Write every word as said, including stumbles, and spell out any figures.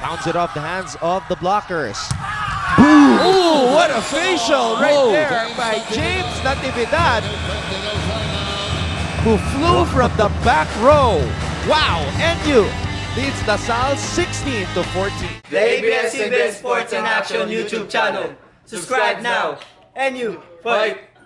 Bounce it off the hands of the blockers. Boom! Ooh, what a facial right Whoa. there by James Natividad, who flew from the back row. Wow, N U leads LaSalle sixteen to fourteen. The A B S C B N Sports and Action YouTube channel. Subscribe now. N U, fight!